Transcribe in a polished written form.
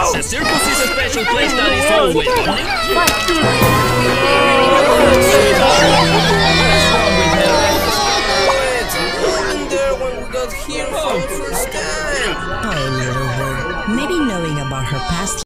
The circus is a special place that is always funny. Oh, little bird. Maybe knowing about her past